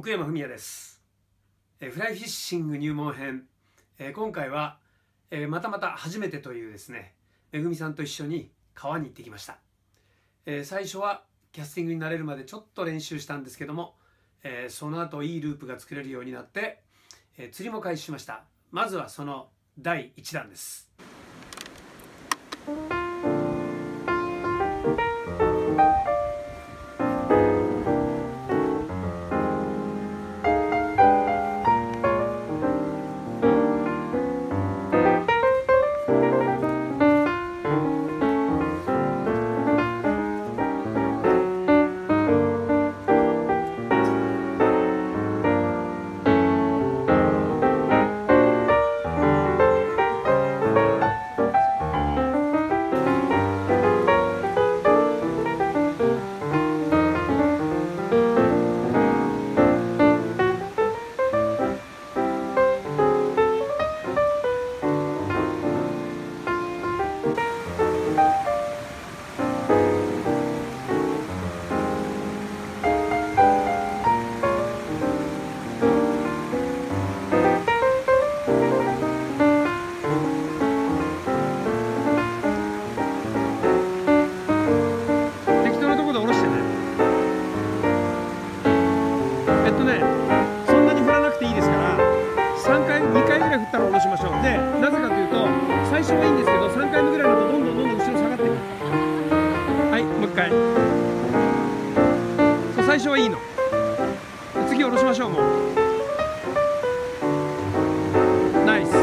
福山文也です。フライフィッシング入門編、今回は、また初めてというですね、めぐみさんと一緒に川に行ってきました。最初はキャスティングになれるまでちょっと練習したんですけども、その後いいループが作れるようになって、釣りも開始しました。まずはその第1弾です。そんなに振らなくていいですから2回ぐらい振ったら下ろしましょう。で、なぜかというと最初はいいんですけど3回目ぐらいだとどんどん後ろ下がっていく。はい、もう一回。そう、最初はいいの。次下ろしましょう。もうナイス。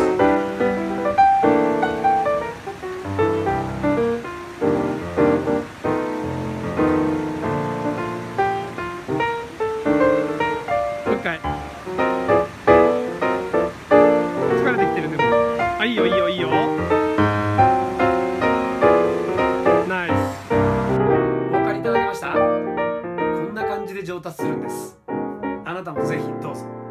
疲れてきてるね。あ、いいよいいよいいよ。ナイス。お分かりいただけました？こんな感じで上達するんです。あなたもぜひどうぞ。